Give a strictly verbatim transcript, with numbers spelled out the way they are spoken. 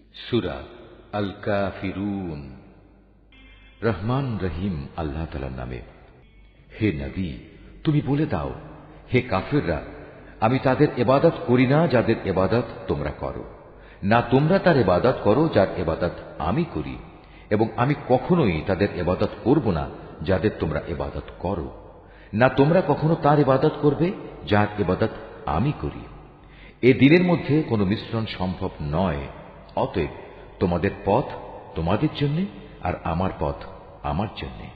সূরা আল কাফিরুন। রহমান রহিম আল্লাহ তাআলার নামে। হে নবী, তুমি বলে দাও, হে কাফিররা, আমি তাদের ইবাদত করি না যাদের ইবাদত তোমরা করো, না তোমরা তার ইবাদত করো যার ইবাদত আমি করি, এবং আমি কখনোই তাদের ইবাদত করব না যাদের তোমরা ইবাদত করো, না তোমরা কখনো তার ইবাদত করবে যার ইবাদত আমি করি। এ দিনের মধ্যে কোনো মিশ্রণ সম্ভব নয়। অতএব তোমাদের পথ তোমাদের জন্য, আর আমার পথ আমার জন্য।